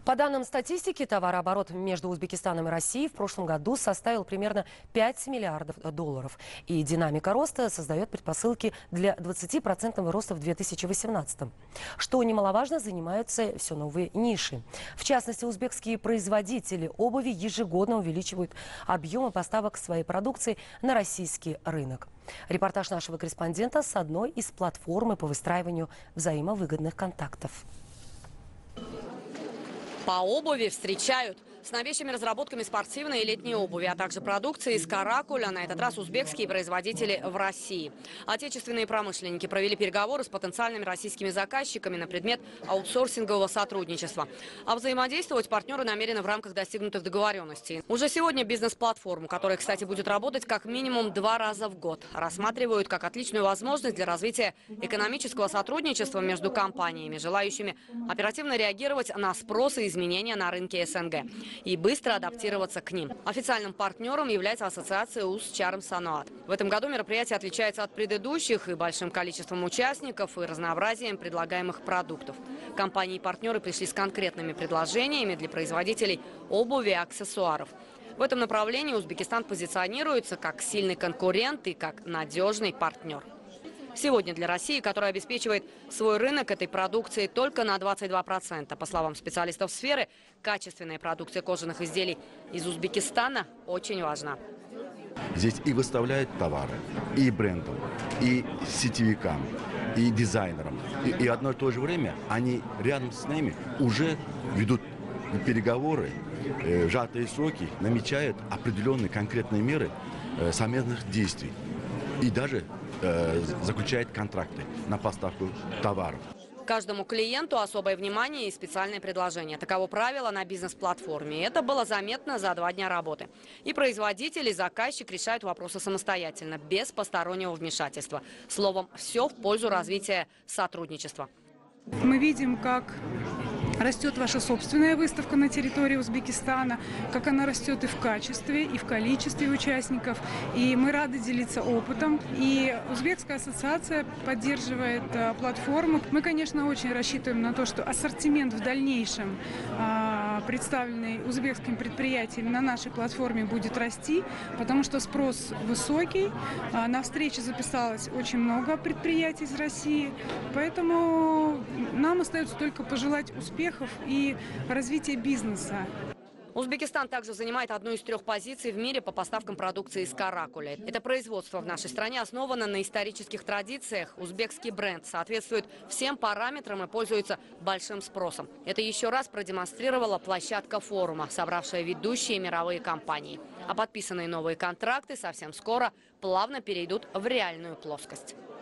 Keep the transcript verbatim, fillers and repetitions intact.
По данным статистики, товарооборот между Узбекистаном и Россией в прошлом году составил примерно пять миллиардов долларов. И динамика роста создает предпосылки для двадцатипроцентного роста в две тысячи восемнадцатом. Что немаловажно, занимаются все новые ниши. В частности, узбекские производители обуви ежегодно увеличивают объемы поставок своей продукции на российский рынок. Репортаж нашего корреспондента с одной из платформ по выстраиванию взаимовыгодных контактов. По обуви встречают с новейшими разработками спортивной и летней обуви, а также продукции из каракуля, на этот раз узбекские производители в России. Отечественные промышленники провели переговоры с потенциальными российскими заказчиками на предмет аутсорсингового сотрудничества. А взаимодействовать партнеры намерены в рамках достигнутых договоренностей. Уже сегодня бизнес-платформу, которая, кстати, будет работать как минимум два раза в год, рассматривают как отличную возможность для развития экономического сотрудничества между компаниями, желающими оперативно реагировать на спрос и изменения на рынке СНГ и быстро адаптироваться к ним. Официальным партнером является ассоциация УЗ Чарм Санаат. В этом году мероприятие отличается от предыдущих и большим количеством участников, и разнообразием предлагаемых продуктов. Компании и партнеры пришли с конкретными предложениями для производителей обуви и аксессуаров. В этом направлении Узбекистан позиционируется как сильный конкурент и как надежный партнер. Сегодня для России, которая обеспечивает свой рынок этой продукции только на двадцать два процента. По словам специалистов сферы, качественная продукция кожаных изделий из Узбекистана очень важна. Здесь и выставляют товары, и брендам, и сетевикам, и дизайнерам. И, и одно и то же время они рядом с нами уже ведут переговоры, э, сжатые сроки, намечают определенные конкретные меры э, совместных действий. И даже заключает контракты на поставку товаров. Каждому клиенту особое внимание и специальные предложения. Таково правило на бизнес-платформе. Это было заметно за два дня работы. И производитель, и заказчик решают вопросы самостоятельно, без постороннего вмешательства. Словом, все в пользу развития сотрудничества. Мы видим, как растет ваша собственная выставка на территории Узбекистана, как она растет и в качестве, и в количестве участников. И мы рады делиться опытом. И Узбекская ассоциация поддерживает а, платформу. Мы, конечно, очень рассчитываем на то, что ассортимент в дальнейшем, а, представленный узбекским предприятием на нашей платформе, будет расти, потому что спрос высокий. А, на встрече записалось очень много предприятий из России. Поэтому нам остается только пожелать успехов и развития бизнеса. Узбекистан также занимает одну из трех позиций в мире по поставкам продукции из каракуля. Это производство в нашей стране основано на исторических традициях. Узбекский бренд соответствует всем параметрам и пользуется большим спросом. Это еще раз продемонстрировала площадка форума, собравшая ведущие мировые компании. А подписанные новые контракты совсем скоро плавно перейдут в реальную плоскость.